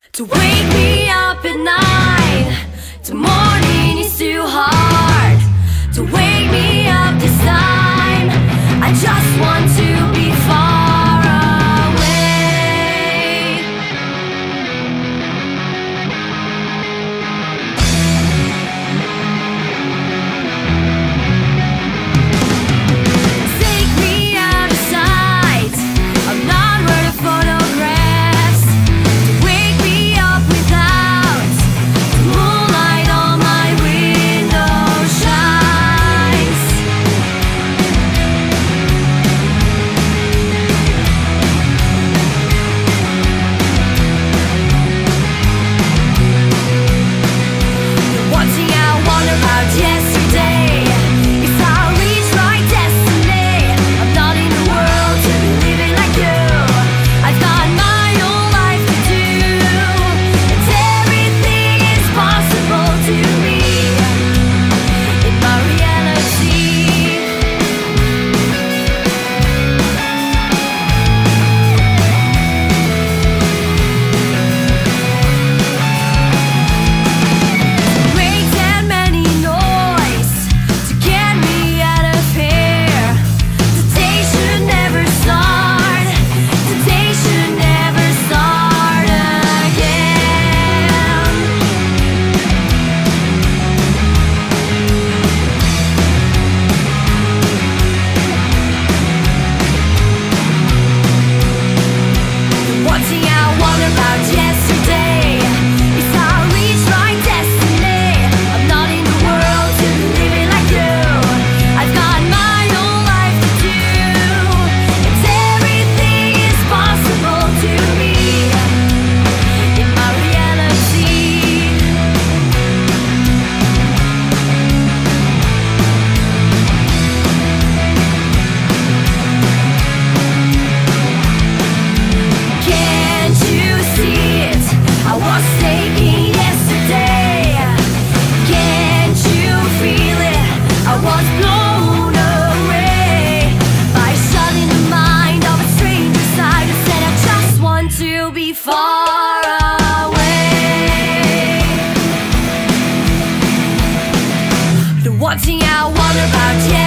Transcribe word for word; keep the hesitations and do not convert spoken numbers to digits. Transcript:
To wake me up at night, to morning is too hard. To wake me up this time, I just want to be far away. Take me out of sight, I'm not worth a photographs. To wake me up without the moonlight on my window shines. One thing I wonder about yesterday is how I reach my destiny. I'm not in the world to be living like you. I've got my own life to do, and everything is possible to me in my reality. Make that many noise to get me out of here. The day should never start. The day should never start again. The one thing I wonder about yesterday is how I reach my destiny. I'm not in the world to be living like you. I've got my own life to do, and everything is possible to me in my reality. Can't you see it? I was taking yesterday. Can't you feel it? I was blown away by shutting the mind of a stranger side who said I just want to be far away. The one thing I wonder about